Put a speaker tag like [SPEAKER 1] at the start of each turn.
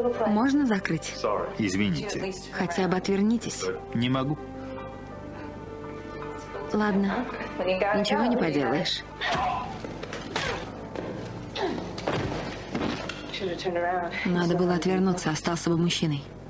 [SPEAKER 1] Можно закрыть?
[SPEAKER 2] Извините.
[SPEAKER 1] Хотя бы отвернитесь.
[SPEAKER 2] Не могу.
[SPEAKER 1] Ладно, ничего не поделаешь. Надо было отвернуться, остался бы мужчиной.